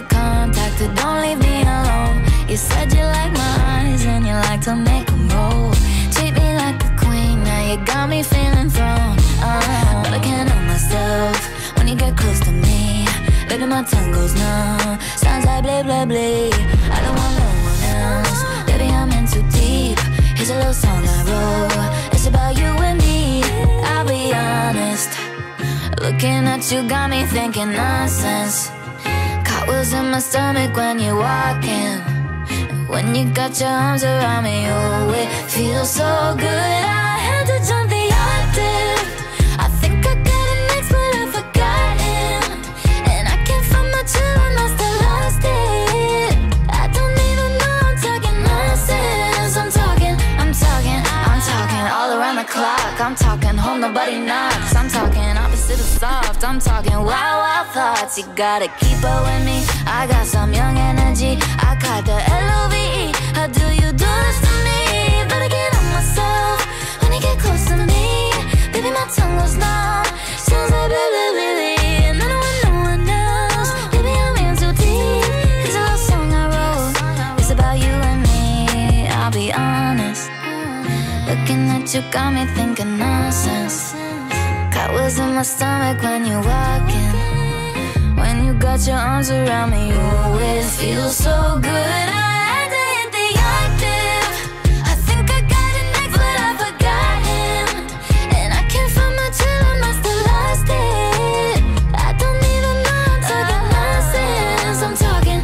contacted, don't leave me alone. You said you like my eyes and you like to make them roll. Treat me like a queen, now you got me feeling thrown. But I can't help myself when you get close to me. Baby, my tongue goes numb, sounds like blah, blah, blah. I don't want no one else, baby, I'm in too deep. Here's a little song I wrote, it's about you and me. I'll be honest, looking at you got me thinking nonsense. Cartwheels in my stomach when you're walking. When you got your arms around me, oh, it feels so good. I had to jump the octave. I think I got an ex, but I've forgotten. And I can't find my chill, I must have lost it. I don't even know I'm talking nonsense. I'm talking all around the clock. I'm talking home, nobody knocks. I'm talking opposite of soft. I'm talking wild, wild thoughts. You gotta keep up with me, I got some young energy. I caught the L-O-V-E. How do you do this to me? But I can't help myself when you get close to me. Baby, my tongue goes numb, sounds like blah, blah, blah, blah. And I don't want no one else, baby, I'm in too deep. Here's a little song I wrote, it's about you and me. I'll be honest, looking at you got me thinking nonsense. Cartwheels in my stomach when you're walking. When you got your arms around me, oh, it feels so good. I had to hit the octave. I think I got an ex, but I forgot him. And I can't find my chill, I must have lost it. I don't even know I'm talking nonsense. I'm talking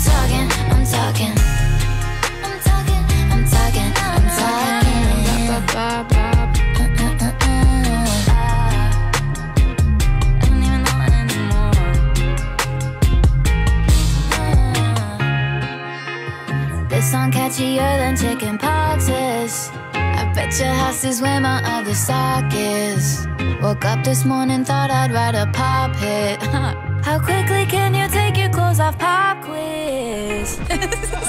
song catchier than chicken pox is. I bet your house is where my other sock is. Woke up this morning, thought I'd write a pop hit. How quickly can you take your clothes off? Pop quiz.